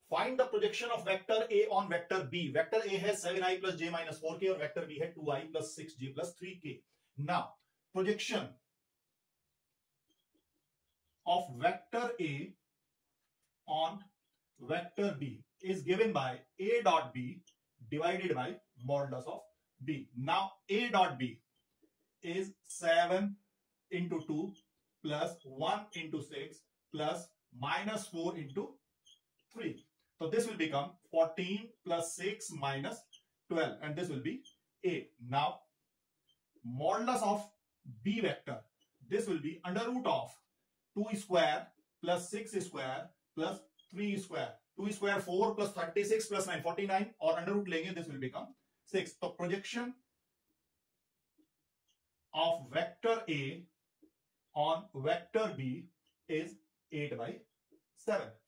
Find the projection of vector A on vector B. Vector A has 7i plus j minus 4k, or vector B has 2i plus 6j plus 3k. Now, projection of vector A on vector B is given by A dot B divided by modulus of B. Now, A dot B is 7 into 2 plus 1 into 6 plus minus 4 into 3. So this will become 14 plus 6 minus 12, and this will be 8. Now, modulus of B vector, this will be under root of 2 square plus 6 square plus 3 square. 2 square 4 plus 36 plus 9 49, or under root lenge, this will become 6. So projection of vector A on vector B is 8 by 7.